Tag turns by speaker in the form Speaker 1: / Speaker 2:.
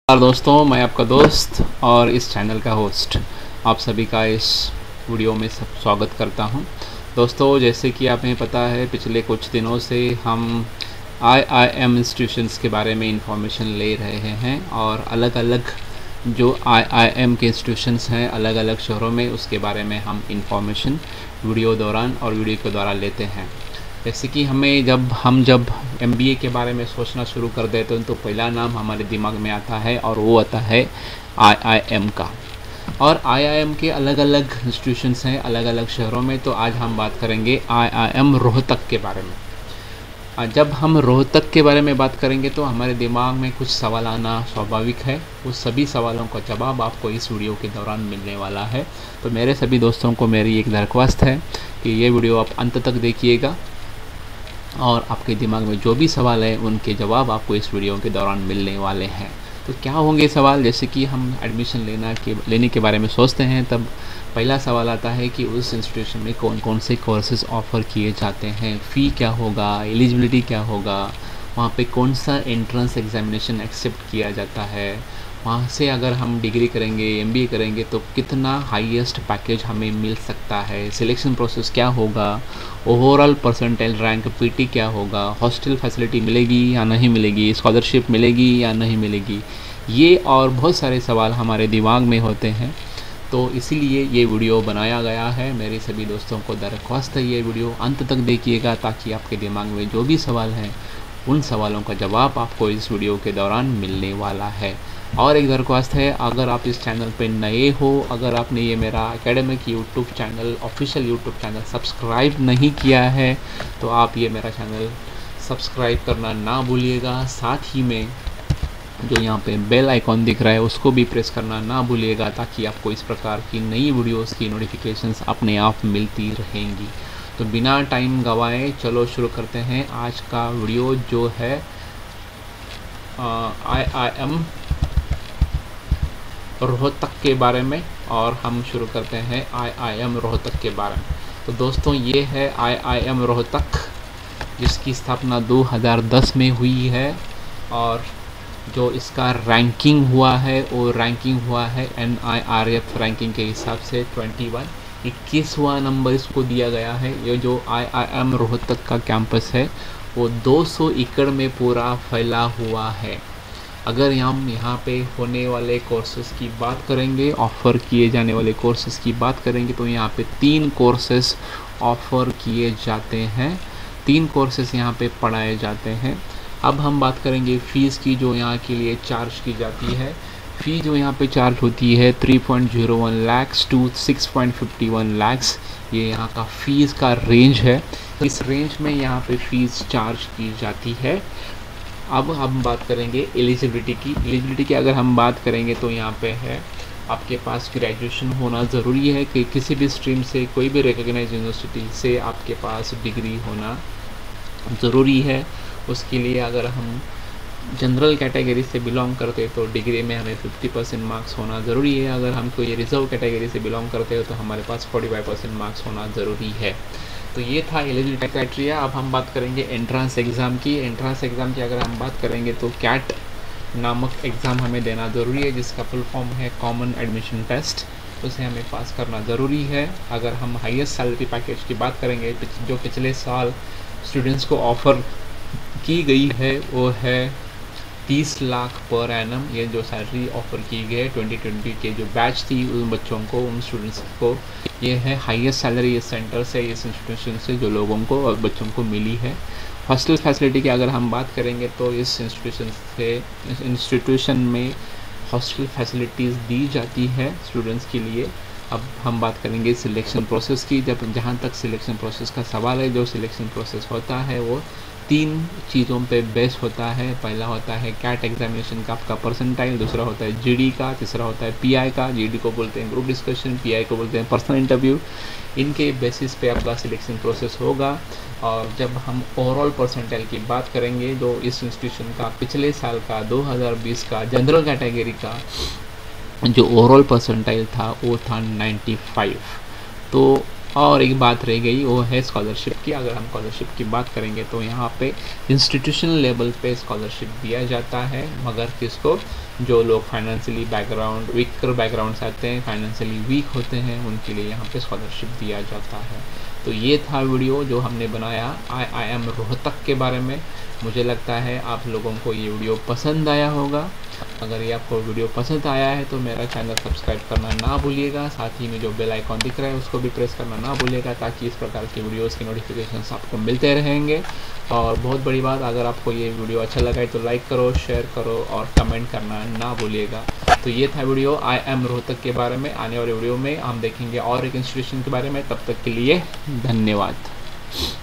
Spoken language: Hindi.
Speaker 1: दोस्तों, मैं आपका दोस्त और इस चैनल का होस्ट आप सभी का इस वीडियो में सब स्वागत करता हूं। दोस्तों, जैसे कि आपको पता है, पिछले कुछ दिनों से हम IIM इंस्टीट्यूशंस के बारे में इंफॉर्मेशन ले रहे हैं और अलग अलग जो IIM के इंस्टीट्यूशंस हैं अलग अलग शहरों में, उसके बारे में हम इंफॉर्मेशन वीडियो के द्वारा लेते हैं। जैसे कि जब MBA के बारे में सोचना शुरू कर देते हैं तो पहला नाम हमारे दिमाग में आता है और वो आता है IIM का। और IIM के अलग अलग इंस्टीट्यूशंस हैं अलग अलग शहरों में। तो आज हम बात करेंगे IIM रोहतक के बारे में। जब हम रोहतक के बारे में बात करेंगे तो हमारे दिमाग में कुछ सवाल आना स्वाभाविक है। उस सभी सवालों का जवाब आपको इस वीडियो के दौरान मिलने वाला है। तो मेरे सभी दोस्तों को मेरी एक दरख्वास्त है कि ये वीडियो आप अंत तक देखिएगा और आपके दिमाग में जो भी सवाल है उनके जवाब आपको इस वीडियो के दौरान मिलने वाले हैं। तो क्या होंगे सवाल? जैसे कि हम एडमिशन लेने के बारे में सोचते हैं, तब पहला सवाल आता है कि उस इंस्टीट्यूशन में कौन कौन से कोर्सेज ऑफ़र किए जाते हैं, फ़ी क्या होगा, एलिजिबिलिटी क्या होगा, वहाँ पे कौन सा एंट्रेंस एग्जामिनेशन एक्सेप्ट किया जाता है, वहाँ से अगर हम डिग्री करेंगे MBA करेंगे तो कितना हाईएस्ट पैकेज हमें मिल सकता है, सिलेक्शन प्रोसेस क्या होगा, ओवरऑल परसेंटाइल रैंक PT क्या होगा, हॉस्टल फैसिलिटी मिलेगी या नहीं मिलेगी, स्कॉलरशिप मिलेगी या नहीं मिलेगी, ये और बहुत सारे सवाल हमारे दिमाग में होते हैं। तो इसीलिए ये वीडियो बनाया गया है। मेरे सभी दोस्तों को दरख्वास्त है ये वीडियो अंत तक देखिएगा ताकि आपके दिमाग में जो भी सवाल हैं उन सवालों का जवाब आपको इस वीडियो के दौरान मिलने वाला है। और एक दरख्वास्त है, अगर आप इस चैनल पे नए हो, अगर आपने ये मेरा academic YouTube channel official YouTube channel subscribe नहीं किया है तो आप ये मेरा चैनल सब्सक्राइब करना ना भूलिएगा। साथ ही में जो यहाँ पे बेल आइकॉन दिख रहा है उसको भी प्रेस करना ना भूलिएगा ताकि आपको इस प्रकार की नई वीडियोस की नोटिफिकेशंस अपने आप मिलती रहेंगी। तो बिना टाइम गवाए चलो शुरू करते हैं आज का वीडियो जो है IIM रोहतक के बारे में। और हम शुरू करते हैं IIM रोहतक के बारे में। तो दोस्तों, ये है IIM रोहतक जिसकी स्थापना 2010 में हुई है और जो इसका रैंकिंग हुआ है वो रैंकिंग हुआ है NIRF रैंकिंग के हिसाब से 21वां नंबर इसको दिया गया है। ये जो IIM रोहतक का कैंपस है वो 200 एकड़ में पूरा फैला हुआ है। अगर हम यहाँ पे होने वाले कोर्सेज़ की बात करेंगे, ऑफ़र किए जाने वाले कोर्सेज़ की बात करेंगे तो यहाँ पे 3 कोर्सेज़ ऑफ़र किए जाते हैं, 3 कोर्सेज़ यहाँ पे पढ़ाए जाते हैं। अब हम बात करेंगे फ़ीस की जो यहाँ के लिए चार्ज की जाती है। फ़ी जो यहाँ पे चार्ज होती है 3.01 lakhs to 6.51 lakhs, ये यहाँ का फ़ीस का रेंज है। इस रेंज में यहाँ पे फ़ीस चार्ज की जाती है। अब हम बात करेंगे एलिजिबिलिटी की अगर हम बात करेंगे तो यहाँ पे है आपके पास ग्रेजुएशन होना ज़रूरी है कि किसी भी स्ट्रीम से कोई भी रिकॉग्नाइज्ड यूनिवर्सिटी से आपके पास डिग्री होना ज़रूरी है। उसके लिए अगर हम जनरल कैटेगरी से बिलोंग करते तो डिग्री में हमें 50% मार्क्स होना ज़रूरी है। अगर हम कोई रिजर्व कैटेगरी से बिलोंग करते हो तो हमारे पास 45% मार्क्स होना ज़रूरी है। तो ये था एलिजिबिलिटी क्राइटेरिया। अब हम बात करेंगे एंट्रेंस एग्ज़ाम की। एंट्रेंस एग्ज़ाम की अगर हम बात करेंगे तो CAT नामक एग्ज़ाम हमें देना ज़रूरी है जिसका फुल फॉर्म है कॉमन एडमिशन टेस्ट। उसे हमें पास करना ज़रूरी है। अगर हम हाईएस्ट सैलरी पैकेज की बात करेंगे जो पिछले साल स्टूडेंट्स को ऑफ़र की गई है वो है 30 लाख पर एनम। ये जो सैलरी ऑफ़र की गई है 2020 के जो बैच थी उन बच्चों को, उन स्टूडेंट्स को, ये है हाईएस्ट सैलरी इस सेंटर से, इस इंस्टीट्यूशन से जो लोगों को और बच्चों को मिली है। हॉस्टल फैसिलिटी की अगर हम बात करेंगे तो इस इंस्टीट्यूशन में हॉस्टल फैसिलिटीज़ दी जाती है स्टूडेंट्स के लिए। अब हम बात करेंगे सिलेक्शन प्रोसेस की। जहाँ तक सिलेक्शन प्रोसेस का सवाल है, जो सिलेक्शन प्रोसेस होता है वो 3 चीज़ों पे बेस होता है। पहला होता है CAT एग्जामिनेशन का आपका परसेंटाइल, दूसरा होता है GD का, तीसरा होता है PI का। GD को बोलते हैं ग्रुप डिस्कशन, PI को बोलते हैं पर्सनल इंटरव्यू। इनके बेसिस पे आपका सिलेक्शन प्रोसेस होगा। और जब हम ओवरऑल परसेंटाइल की बात करेंगे जो इस इंस्टीट्यूशन का पिछले साल का 2020 का जनरल कैटेगरी का जो ओवरऑल परसेंटाइल था वो था 95। तो और एक बात रह गई, वो है स्कॉलरशिप की। अगर हम स्कॉलरशिप की बात करेंगे तो यहाँ पे इंस्टीट्यूशनल लेवल पे स्कॉलरशिप दिया जाता है, मगर किसको, जो लोग फाइनेंशियली वीकर बैकग्राउंड से आते हैं, फाइनेंशियली वीक होते हैं, उनके लिए यहाँ पे स्कॉलरशिप दिया जाता है। तो ये था वीडियो जो हमने बनाया IIM रोहतक के बारे में। मुझे लगता है आप लोगों को ये वीडियो पसंद आया होगा। अगर ये आपको वीडियो पसंद आया है तो मेरा चैनल सब्सक्राइब करना ना भूलिएगा, साथ ही में जो बेल आइकॉन दिख रहा है उसको भी प्रेस करना ना भूलिएगा, ताकि इस प्रकार की वीडियोस के नोटिफिकेशंस आपको मिलते रहेंगे। और बहुत बड़ी बात, अगर आपको ये वीडियो अच्छा लगा है तो लाइक करो, शेयर करो और कमेंट करना ना भूलिएगा। तो ये था वीडियो IIM रोहतक के बारे में। आने वाले वीडियो में हम देखेंगे और एक इंस्टीट्यूशन के बारे में। तब तक के लिए धन्यवाद।